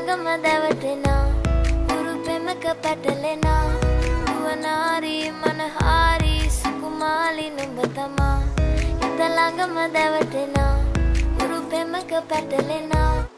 ළඟම දැවටෙනා උරු පෙමක පැටලෙනා නුවනාරි මනහාරි සුකුමාලි නුඹ තමා හිත ළඟම දැවටෙනා උරු පෙමක පැටලෙනා